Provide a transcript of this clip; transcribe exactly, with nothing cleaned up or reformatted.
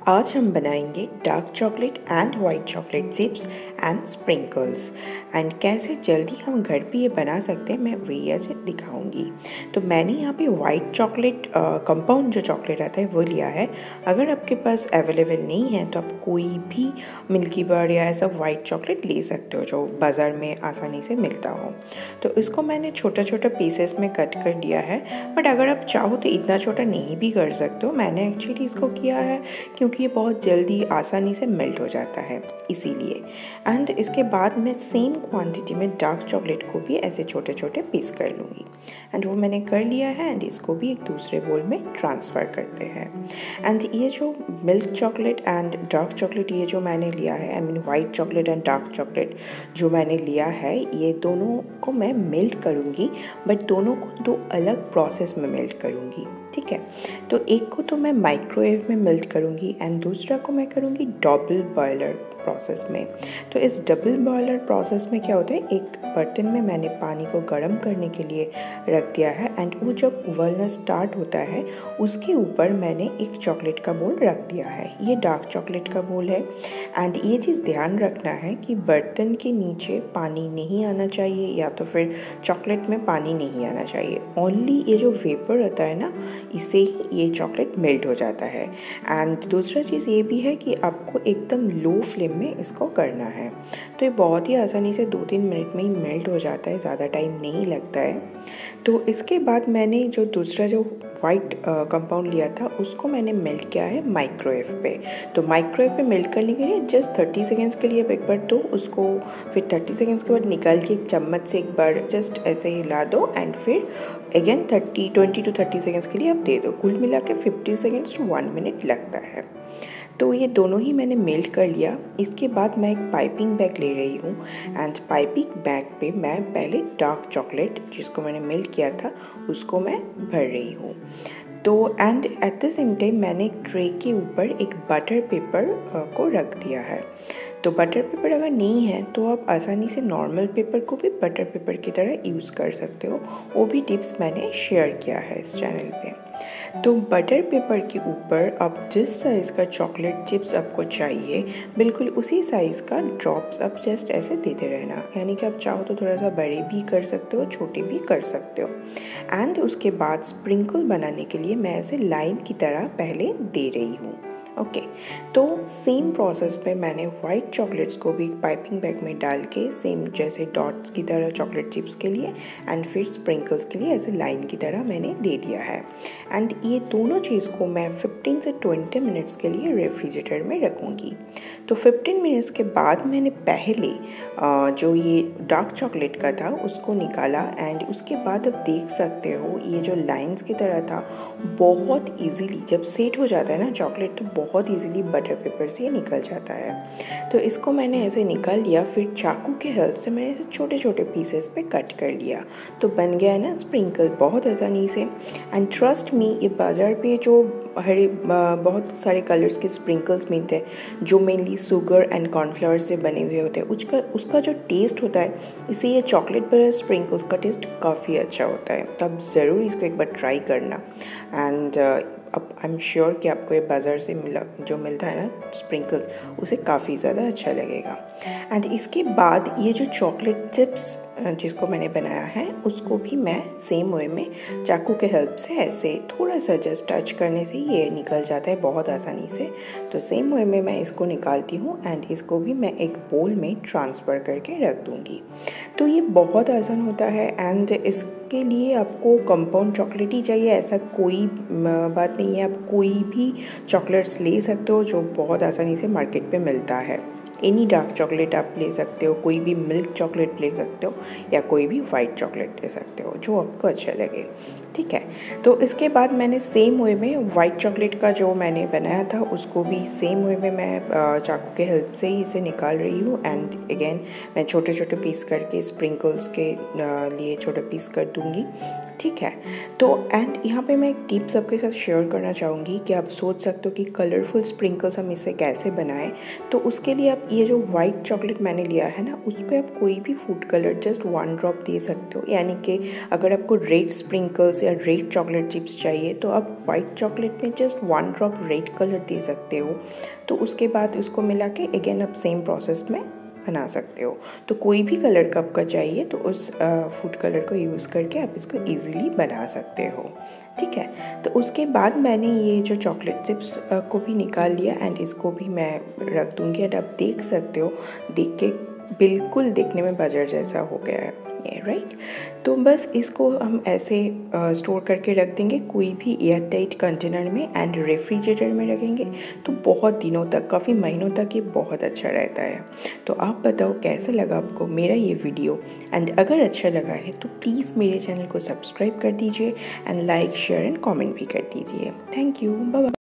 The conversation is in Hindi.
आज हम बनाएंगे dark chocolate and white chocolate chips and sprinkles and कैसे जल्दी हम घर पे ये बना सकते हैं मैं वही आज दिखाऊंगी। तो मैंने यहाँ पे वाइट चॉकलेट कंपाउंड जो चॉकलेट आता है वो लिया है। अगर आपके पास अवेलेबल नहीं है तो आप कोई भी मिल्की बार या ऐसा वाइट चॉकलेट ले सकते हो जो बाज़ार में आसानी से मिलता हो। तो इसको मैंने छोटा छोटा पीसेस में कट कर दिया है, बट अगर आप चाहो तो इतना छोटा नहीं भी कर सकते हो। मैंने एक्चुअली इसको किया है क्योंकि ये बहुत जल्दी आसानी से मेल्ट हो जाता है इसीलिए। एंड इसके बाद मैं सेम क्वांटिटी में डार्क चॉकलेट को भी ऐसे छोटे छोटे पीस कर लूँगी एंड वो मैंने कर लिया है। एंड इसको भी एक दूसरे बोल में ट्रांसफ़र करते हैं। एंड ये जो milk chocolate and dark chocolate ये जो मैंने लिया है, I mean white chocolate and dark chocolate जो मैंने लिया है, ये दोनों को मैं मेल्ट करूँगी, बट दोनों को दो अलग प्रोसेस में मेल्ट करूँगी। ठीक है, तो एक को तो मैं माइक्रोवेव में मेल्ट करूँगी एंड दूसरा को मैं करूँगी डबल बॉयलर प्रोसेस में। तो इस डबल बॉयलर प्रोसेस में क्या होता है, एक बर्तन में मैंने पानी को गर्म करने के लिए रख दिया है एंड वो जब उबलना स्टार्ट होता है उसके ऊपर मैंने एक चॉकलेट का बोल रख दिया है। ये डार्क चॉकलेट का बोल है। एंड ये चीज़ ध्यान रखना है कि बर्तन के नीचे पानी नहीं आना चाहिए या तो फिर चॉकलेट में पानी नहीं आना चाहिए। ओनली ये जो वेपर होता है ना, इससे ही ये चॉकलेट मेल्ट हो जाता है। एंड दूसरा चीज़ ये भी है कि आपको एकदम लो फ्लेम में इसको करना है। तो ये बहुत ही आसानी से दो तीन मिनट में ही मेल्ट हो जाता है, ज़्यादा टाइम नहीं लगता है। तो इसके बाद मैंने जो दूसरा जो वाइट कंपाउंड लिया था उसको मैंने मेल्ट किया है माइक्रोवेव पे। तो माइक्रोवेव पे मेल्ट करने के लिए जस्ट थर्टी सेकेंड्स के लिए एक बार दो उसको, फिर थर्टी सेकेंड्स के बाद निकाल के एक चम्मच से एक बार जस्ट ऐसे ही हिला दो एंड फिर again thirty twenty to thirty seconds के लिए आप दे दो। कुल मिला के fifty seconds to one minute लगता है। तो ये दोनों ही मैंने मेल्ट कर लिया। इसके बाद मैं एक पाइपिंग बैग ले रही हूँ एंड पाइपिंग बैग पे मैं पहले डार्क चॉकलेट जिसको मैंने मेल्ट किया था उसको मैं भर रही हूँ। तो and at the same time मैंने एक ट्रे के ऊपर एक बटर पेपर को रख दिया है। तो बटर पेपर अगर नहीं है तो आप आसानी से नॉर्मल पेपर को भी बटर पेपर की तरह यूज़ कर सकते हो। वो भी टिप्स मैंने शेयर किया है इस चैनल पे। तो बटर पेपर के ऊपर आप जिस साइज़ का चॉकलेट चिप्स आपको चाहिए बिल्कुल उसी साइज़ का ड्रॉप्स आप जस्ट ऐसे देते रहना। यानी कि आप चाहो तो थोड़ा सा बड़े भी कर सकते हो, छोटे भी कर सकते हो। एंड उसके बाद स्प्रिंकल बनाने के लिए मैं ऐसे लाइन की तरह पहले दे रही हूँ। ओके okay, तो सेम प्रोसेस पे मैंने वाइट चॉकलेट्स को भी पाइपिंग बैग में डाल के सेम जैसे डॉट्स की तरह चॉकलेट चिप्स के लिए एंड फिर स्प्रिंकल्स के लिए ऐसे लाइन की तरह मैंने दे दिया है। एंड ये दोनों चीज़ को मैं फिफ्टीन से ट्वेंटी मिनट्स के लिए रेफ्रिजरेटर में रखूँगी। तो फिफ्टीन मिनट्स के बाद मैंने पहले जो ये डार्क चॉकलेट का था उसको निकाला एंड उसके बाद आप देख सकते हो ये जो लाइंस की तरह था बहुत ईजीली जब सेट हो जाता है ना चॉकलेट तो बहुत इजीली बटर पेपर से निकल जाता है। तो इसको मैंने ऐसे निकाल लिया, फिर चाकू के हेल्प से मैंने इसे छोटे छोटे पीसेस पे कट कर लिया। तो बन गया है ना स्प्रिंकल बहुत आसानी से। एंड ट्रस्ट मी, ये बाज़ार पे जो हरे बहुत सारे कलर्स के स्प्रिंकल्स मिलते हैं जो मेनली शुगर एंड कॉर्नफ्लावर से बने हुए होते हैं, उसका उसका जो टेस्ट होता है इससे ये चॉकलेट पर स्प्रिंकल्स का टेस्ट काफ़ी अच्छा होता है। तो आप ज़रूर इसको एक बार ट्राई करना। एंड अब आई एम श्योर कि आपको ये बाज़ार से मिला जो मिलता है ना स्प्रिंकल्स उसे काफ़ी ज़्यादा अच्छा लगेगा। एंड इसके बाद ये जो चॉकलेट चिप्स जिसको मैंने बनाया है उसको भी मैं सेम वे में चाकू के हेल्प से ऐसे थोड़ा सा जस्ट टच करने से ये निकल जाता है बहुत आसानी से। तो सेम वे में मैं इसको निकालती हूँ एंड इसको भी मैं एक बोल में ट्रांसफ़र करके रख दूँगी। तो ये बहुत आसान होता है एंड इसके लिए आपको कंपाउंड चॉकलेट ही चाहिए ऐसा कोई बात नहीं है। आप कोई भी चॉकलेट्स ले सकते हो जो बहुत आसानी से मार्केट पे मिलता है। एनी डार्क चॉकलेट आप ले सकते हो, कोई भी मिल्क चॉकलेट ले सकते हो या कोई भी वाइट चॉकलेट ले सकते हो जो आपको अच्छा लगे। ठीक है, तो इसके बाद मैंने सेम वे में वाइट चॉकलेट का जो मैंने बनाया था उसको भी सेम वे में मैं चाकू के हेल्प से ही इसे निकाल रही हूँ। एंड अगेन मैं छोटे छोटे पीस करके स्प्रिंकल्स के लिए छोटे पीस कर दूँगी ठीक है। तो एंड यहाँ पे मैं एक टिप्स आपके साथ शेयर करना चाहूँगी कि आप सोच सकते हो कि कलरफुल स्प्रिंकल्स हम इससे कैसे बनाएं। तो उसके लिए आप ये जो वाइट चॉकलेट मैंने लिया है ना, उस पर आप कोई भी food colour just one drop दे सकते हो। यानी कि अगर आपको रेड स्प्रिंकल्स या रेड चॉकलेट चिप्स चाहिए तो आप वाइट चॉकलेट में just one drop red colour दे सकते हो। तो उसके बाद उसको मिला के अगेन आप सेम प्रोसेस में बना सकते हो। तो कोई भी कलर का आपका चाहिए तो उस फूड कलर को यूज़ करके आप इसको इजीली बना सकते हो, ठीक है। तो उसके बाद मैंने ये जो चॉकलेट चिप्स को भी निकाल लिया एंड इसको भी मैं रख दूँगी। एंड आप देख सकते हो, देख के बिल्कुल देखने में बाजार जैसा हो गया है ये, राइट। तो बस इसको हम ऐसे स्टोर करके रख देंगे कोई भी एयर टाइट कंटेनर में एंड रेफ्रिजरेटर में रखेंगे तो बहुत दिनों तक, काफ़ी महीनों तक ये बहुत अच्छा रहता है। तो आप बताओ कैसा लगा आपको मेरा ये वीडियो, एंड अगर अच्छा लगा है तो प्लीज़ मेरे चैनल को सब्सक्राइब कर दीजिए and like share and comment भी कर दीजिए। Thank you, bye bye.